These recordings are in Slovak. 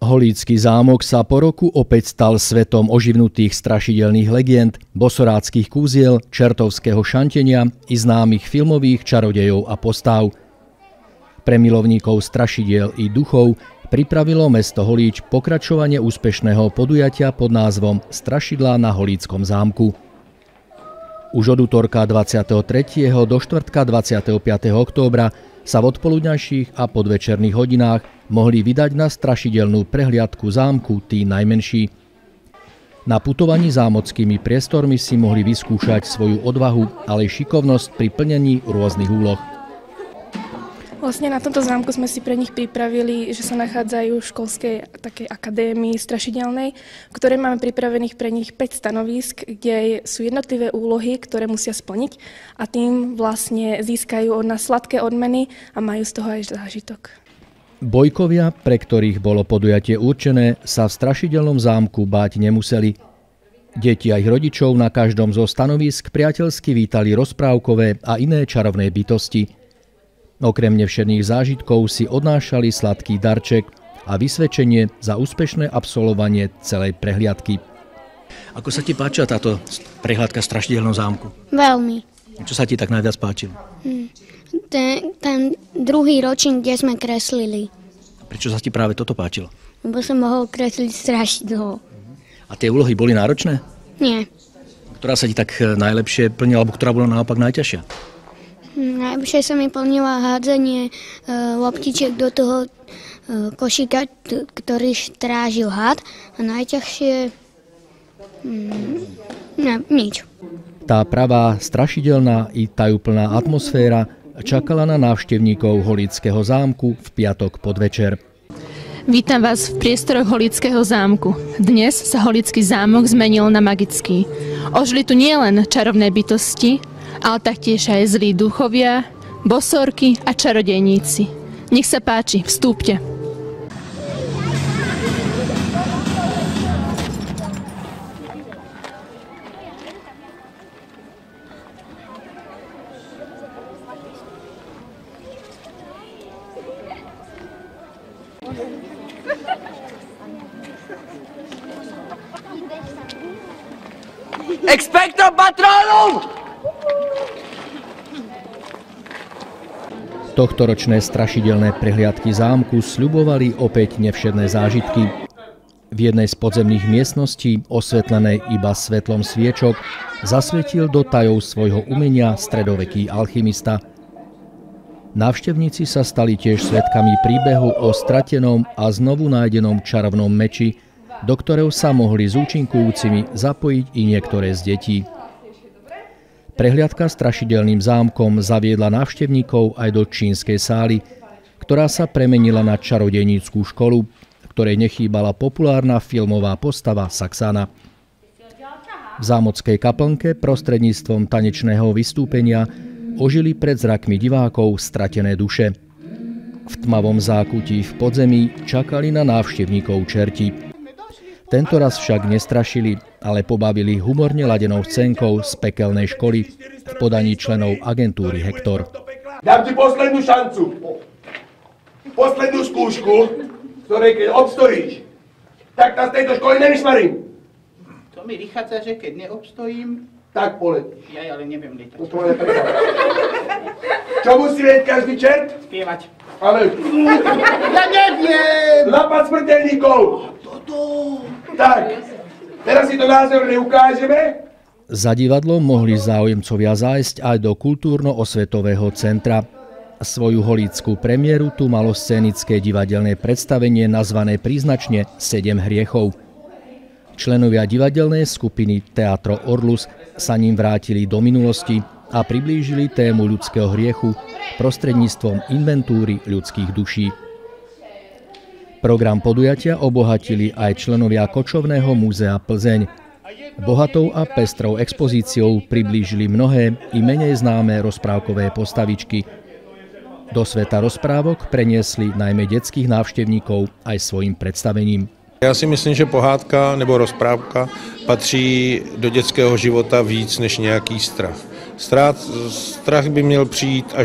Holícky zámok sa po roku opäť stal svetom oživnutých strašidelných legend, bosoráckych kúziel, čertovského šantenia i známych filmových čarodejov a postáv. Pre milovníkov strašidiel i duchov pripravilo mesto Holíč pokračovanie úspešného podujatia pod názvom Strašidlá na Holíckom zámku. Už od utorka 23. do štvrtka 25. októbra sa v odpoludňajších a podvečerných hodinách mohli vydať na strašidelnú prehliadku zámku tí najmenší. Na putovaní zámockými priestormi si mohli vyskúšať svoju odvahu, ale aj šikovnosť pri plnení rôznych úloh. Vlastne na tomto zámku sme si pre nich pripravili, že sa nachádzajú v školskej takej akadémii strašidelnej, v ktorej máme pripravených pre nich 5 stanovísk, kde sú jednotlivé úlohy, ktoré musia splniť a tým vlastne získajú od nás sladké odmeny a majú z toho aj zážitok. Bojkovia, pre ktorých bolo podujatie určené, sa v strašidelnom zámku báť nemuseli. Deti a ich rodičov na každom zo stanovísk priateľsky vítali rozprávkové a iné čarovné bytosti. Okrem nevšedných zážitkov si odnášali sladký darček a vysvedčenie za úspešné absolvovanie celej prehliadky. Ako sa ti páčila táto prehliadka v strašidelnom zámku? Veľmi. Čo sa ti tak najviac páčilo? Ten druhý ročník, kde sme kreslili. Prečo sa ti práve toto páčilo? Lebo som mohol kresliť strašidlo. A tie úlohy boli náročné? Nie. Ktorá sa ti tak najlepšie plnila, alebo ktorá bola naopak najťažšia? Najlepšie sa mi plnilo hádzanie loptičiek do toho košíka, ktorý strážil had. A najťažšie nič. Tá pravá, strašidelná i tajúplná atmosféra čakala na návštevníkov Holíckeho zámku v piatok podvečer. Vítam vás v priestoroch Holíckeho zámku. Dnes sa Holícky zámok zmenil na magický. Ožili tu nielen čarovné bytosti, ale taktiež aj zlí duchovia, bosorky a čarodejníci. Nech sa páči, vstúpte. Expecto Patronum! Tohtoročné strašidelné prehliadky zámku sľubovali opäť nevšedné zážitky. V jednej z podzemných miestností, osvetlenej iba svetlom sviečok, zasvietil do tajov svojho umenia stredoveký alchymista. Návštevníci sa stali tiež svedkami príbehu o stratenom a znovu nájdenom čarovnom meči, do ktorého sa mohli s účinkujúcimi zapojiť i niektoré z detí. Prehliadka strašidelným zámkom zaviedla návštevníkov aj do čínskej sály, ktorá sa premenila na čarodejnícku školu, v ktorej nechýbala populárna filmová postava Saxana. V zámockej kaplnke prostredníctvom tanečného vystúpenia ožili pred zrakmi divákov stratené duše. V tmavom zákutí v podzemí čakali na návštevníkov čerti. Tento raz však nestrašili, ale pobavili humorne ladenou scénkou z pekelnej školy v podaní členov agentúry Hektor. Dám ti poslednú šancu. Poslednú skúšku, ktorej keď obstojíš, tak nás z tejto školy nevyšmarím. To mi vychádza, že keď neobstojím, tak polet. Ja ale neviem lietať. Čo musí vedieť každý čert? Spievať. Ale... Ja neviem! Lapať smrteľníkov! Tak, teraz si to názorne ukážeme. Za divadlo mohli záujemcovia zájsť aj do kultúrno-osvetového centra. Svoju holíckú premiéru tu malo scénické divadelné predstavenie nazvané príznačne 7 hriechov. Členovia divadelnej skupiny Teatro Orlus sa ním vrátili do minulosti a priblížili tému ľudského hriechu prostredníctvom inventúry ľudských duší. Program podujatia obohatili aj členovia Kočovného múzea Plzeň. Bohatou a pestrou expozíciou priblížili mnohé i menej známe rozprávkové postavičky. Do sveta rozprávok preniesli najmä detských návštevníkov aj svojím představením. Já si myslím, že pohádka nebo rozprávka patří do dětského života víc než nějaký strach. Strach by měl přijít až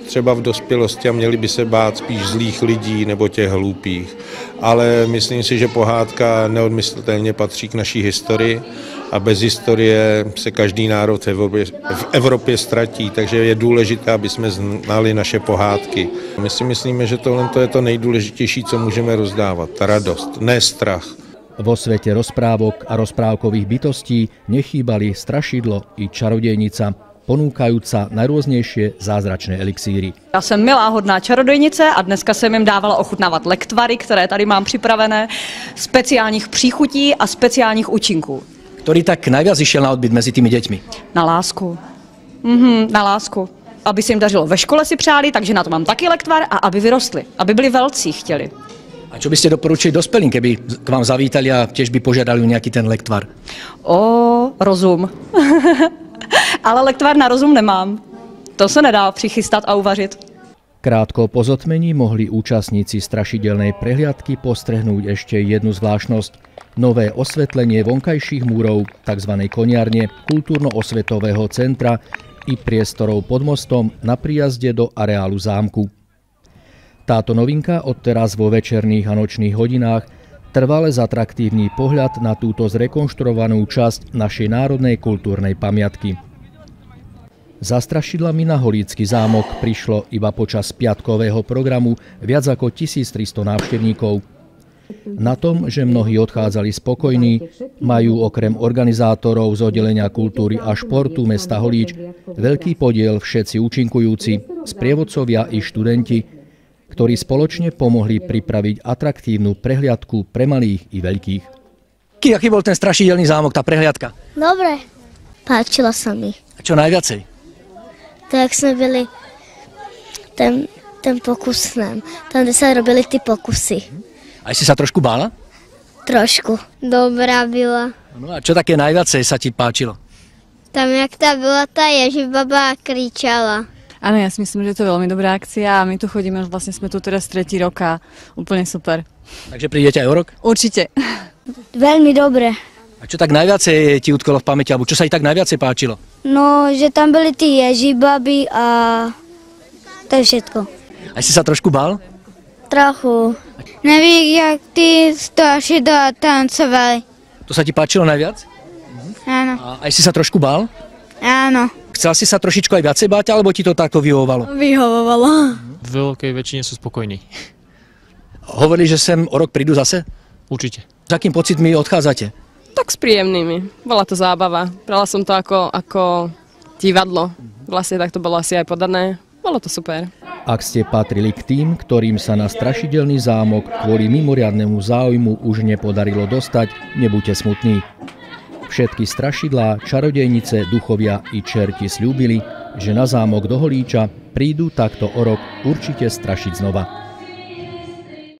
třeba v dospělosti a měli by se bát spíš zlých lidí nebo těch hloupých. Ale myslím si, že pohádka neodmyslitelně patří k naší historii a bez historie se každý národ v Evropě ztratí, takže je důležité, aby jsme znali naše pohádky. My si myslíme, že tohle je to nejdůležitější, co můžeme rozdávat, ta radost, ne strach. Vo svete rozprávok a rozprávkových bytostí nechýbali strašidlo i čarodejnica, ponúkajúca najrôznejšie zázračné elixíry. Já jsem milá, hodná čarodejnice a dneska jsem jim dávala ochutnávat lektvary, které tady mám připravené, speciálních příchutí a speciálních účinků. Ktorý tak najviac išiel na odbyt medzi tými deťmi? Na lásku. Na lásku. Aby se jim dařilo ve škole si přáli, takže na to mám taky lektvar a aby vyrostli, aby byli velcí chtěli. A čo by ste doporučili dospelým, keby k vám zavítali a tiež by požiadali o nejaký ten lektvar? Rozum. Ale lektvar na rozum nemám. To se nedá přichystat a uvařit. Krátko po zotmení mohli účastníci strašidelnej prehliadky postrehnúť ešte jednu zvláštnosť. Nové osvetlenie vonkajších múrov, tzv. Koniarne, kultúrno-osvetového centra i priestorov pod mostom na príjazde do areálu zámku. Táto novinka odteraz vo večerných a nočných hodinách trvale zatraktívny pohľad na túto zrekonštruovanú časť našej národnej kultúrnej pamiatky. Za strašidlami na Holícky zámok prišlo iba počas piatkového programu viac ako 1300 návštevníkov. Na tom, že mnohí odchádzali spokojní, majú okrem organizátorov z oddelenia kultúry a športu mesta Holíč veľký podiel všetci účinkujúci, sprievodcovia i študenti, ktorí spoločne pomohli pripraviť atraktívnu prehliadku pre malých i veľkých. Aký bol ten strašidelný zámok, tá prehliadka? Dobre, páčila sa mi. A čo najviacej? To, jak sme byli ten pokus nám, tam, kde sa robili ty pokusy. Aj si sa trošku bála? Trošku. Dobrá byla. No a čo také najviacej sa ti páčilo? Tam, jak tá byla tá Ježibaba a kričala. Áno, ja si myslím, že to je veľmi dobrá akcia a my tu chodíme, vlastne sme tu teraz 3. rok a úplne super. Takže prídete aj o rok? Určite. Veľmi dobre. A čo tak najviacej ti utkolo v pamäti, alebo čo sa ti tak najviacej páčilo? No, že tam byli ty Ježibaby a to je všetko. Aj si sa trošku bál? Trochu. Nevíš, jak ty strašidla tancovali. To sa ti páčilo najviac? Áno. A aj si sa trošku bál? Áno. Chcel si sa trošičku aj viacej báť, alebo ti to takto vyhovovalo? Vyhovovalo. V veľkej väčšine sú spokojní. Hovorili, že sem o rok prídu zase? Určite. S akým pocitmi odchádzate? Tak s príjemnými. Bola to zábava. Brala som to ako divadlo. Vlastne tak to bolo asi aj podané. Bolo to super. Ak ste patrili k tým, ktorým sa na strašidelný zámok kvôli mimoriadnemu záujmu už nepodarilo dostať, nebuďte smutní. Všetky strašidlá, čarodejnice, duchovia i čerti sľúbili, že na zámok do Holíča prídu takto o rok určite strašiť znova.